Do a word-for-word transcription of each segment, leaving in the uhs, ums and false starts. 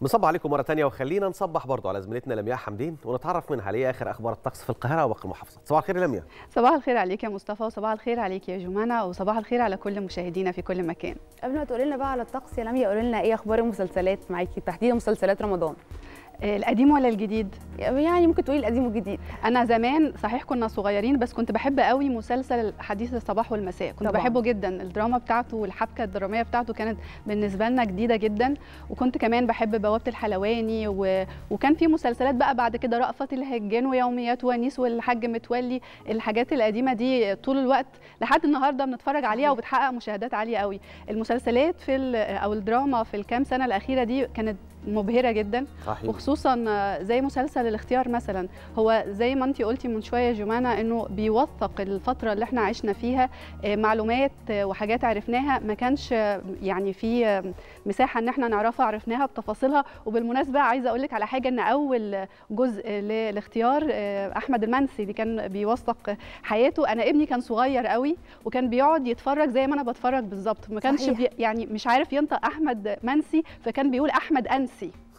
نصبح عليكم مرة تانية، وخلينا نصبح برضو على زميلتنا لمياء حمدين ونتعرف منها على آخر أخبار الطقس في القاهرة وباقي المحافظات. صباح الخير يا لمياء. صباح الخير عليك يا مصطفى، وصباح الخير عليك يا جمانة، وصباح الخير على كل مشاهدينا في كل مكان. قبل ما تقولي لنا بقى على الطقس يا لمياء، قولي لنا إيه أخبار المسلسلات معاكي، تحديدا مسلسلات رمضان؟ القديم ولا الجديد؟ يعني ممكن تقولي القديم والجديد. انا زمان صحيح كنا صغيرين، بس كنت بحب قوي مسلسل حديث الصباح والمساء، كنت طبعا. بحبه جدا. الدراما بتاعته والحبكه الدراميه بتاعته كانت بالنسبه لنا جديده جدا، وكنت كمان بحب بوابه الحلواني و... وكان في مسلسلات بقى بعد كده رأفت الهجان ويوميات ونيس والحاج متولي. الحاجات القديمه دي طول الوقت لحد النهارده بنتفرج عليها وبتحقق مشاهدات عاليه قوي. المسلسلات في ال... او الدراما في الكام سنه الاخيره دي كانت مبهره جدا، صحيح. وخصوصا زي مسلسل الاختيار مثلا، هو زي ما انت قلتي من شويه جمانه انه بيوثق الفتره اللي احنا عشنا فيها، معلومات وحاجات عرفناها ما كانش يعني في مساحه ان احنا نعرفها، عرفناها بتفاصيلها. وبالمناسبه عايزه اقول لك على حاجه، ان اول جزء للاختيار احمد المنسي اللي كان بيوثق حياته، انا ابني كان صغير قوي وكان بيقعد يتفرج زي ما انا بتفرج بالظبط، ما كانش بي يعني مش عارف ينطق احمد منسي، فكان بيقول احمد انسي.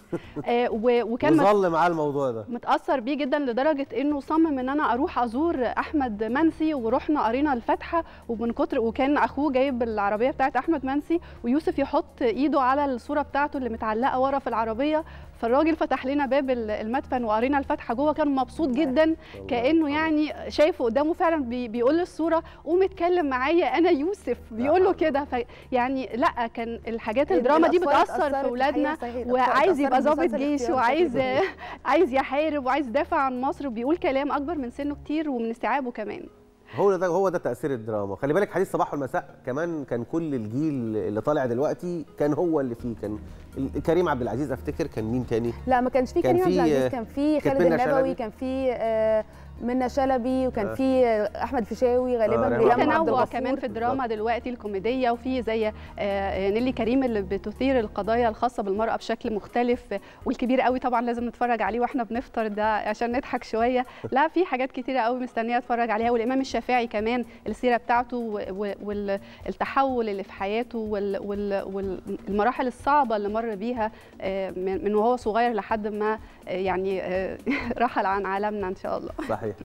آه وكان ظل معاه الموضوع ده متاثر بيه جدا، لدرجه انه صمم ان انا اروح ازور احمد منسي، ورحنا قرينا الفاتحه، ومن كتر وكان اخوه جايب العربيه بتاعت احمد منسي، ويوسف يحط ايده على الصوره بتاعته اللي متعلقه ورا في العربيه، فالراجل فتح لنا باب المدفن وقرينا الفاتحه جوه، كان مبسوط جدا كانه يعني شايفه قدامه فعلا، بي بيقول للصوره قوم اتكلم معايا انا يوسف، بيقول له كده. فيعني لا، كان الحاجات الدراما دي بتاثر في اولادنا، وعايز يبقى ضابط جيش، وعايز عايز يحارب، وعايز يدافع عن مصر، وبيقول كلام اكبر من سنه كتير ومن استيعابه كمان. هو ده هو ده تاثير الدراما. خلي بالك حديث الصباح والمساء كمان كان كل الجيل اللي طالع دلوقتي كان هو اللي فيه، كان كريم عبد العزيز، افتكر كان مين تاني؟ لا ما كانش فيه كريم عبد العزيز، كان فيه خالد النبوي، كان فيه آه منى شلبي، وكان آه. في احمد فيشاوي غالبا. في آه تنوع كمان في الدراما دلوقتي الكوميديه، وفي زي آه نيلي كريم اللي بتثير القضايا الخاصه بالمراه بشكل مختلف، والكبير قوي طبعا لازم نتفرج عليه واحنا بنفطر ده عشان نضحك شويه. لا، في حاجات كتيره قوي مستنيه اتفرج عليها، والامام الشافعي كمان السيره بتاعته والتحول اللي في حياته والمراحل الصعبه اللي مر بيها من وهو صغير لحد ما يعني رحل عن عالمنا ان شاء الله. صحيح.